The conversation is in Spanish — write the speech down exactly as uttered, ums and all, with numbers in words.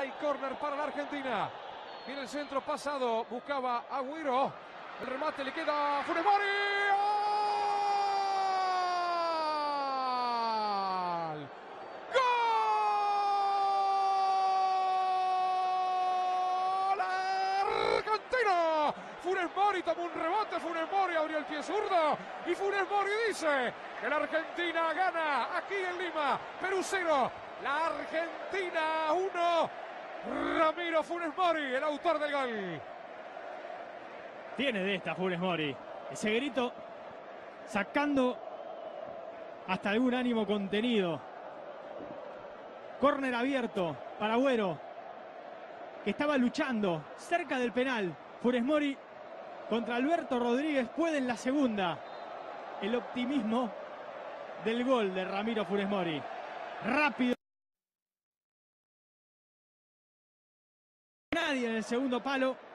Hay córner para la Argentina. Viene el centro pasado, buscaba Agüero. El remate le queda a Funes Mori. ¡Gol! ¡Gol! ¡Argentina! Funes Mori tomó un rebote, Funes Mori abrió el pie zurdo y Funes Mori dice que la Argentina gana aquí en Lima. Perú cero, la Argentina uno. Ramiro Funes Mori, el autor del gol. Tiene de esta Funes Mori. Ese grito sacando hasta algún ánimo contenido. Córner abierto para Agüero, que estaba luchando cerca del penal. Funes Mori contra Alberto Rodríguez puede en la segunda. El optimismo del gol de Ramiro Funes Mori. Rápido. Nadie en el segundo palo.